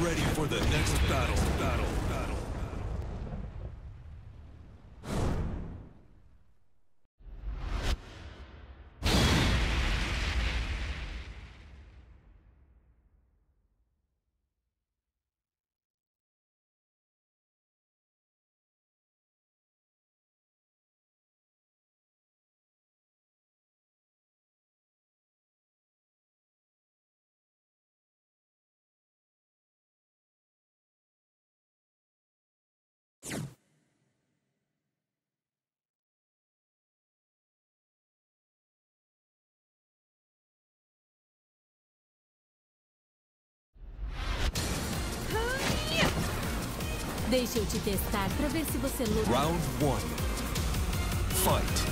ready for the next battle. Deixa eu te testar pra ver se você luta. Round 1. Fight.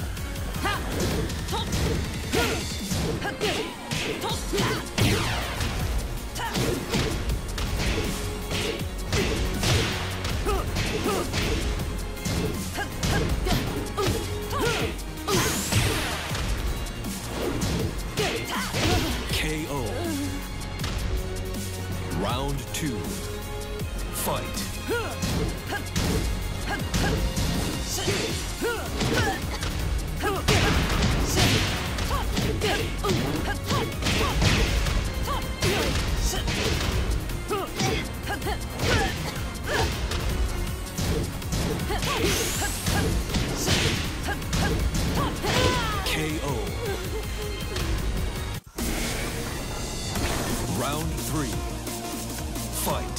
KO. Round 2. Fight. KO. Round 3. Fight.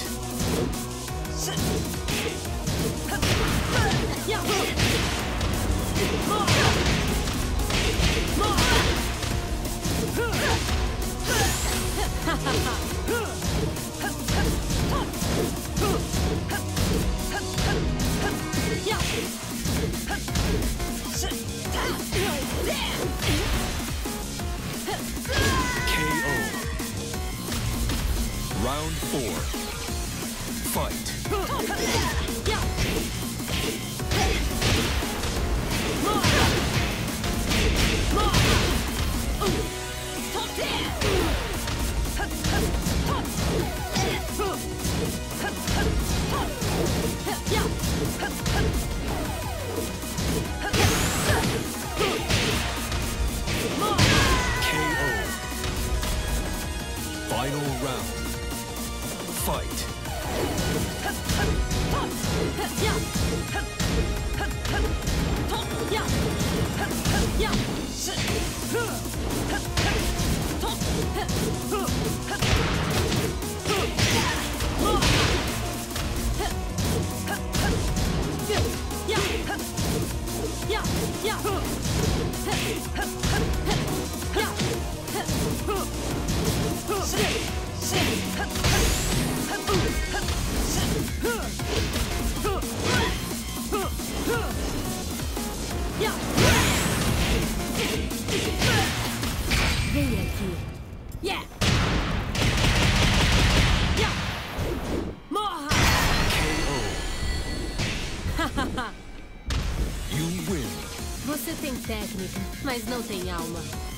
KO. Round 4. Fight. KO. Final round. Fight. Vem aqui. Yeah! Morra! You win. Você tem técnica, mas não tem alma.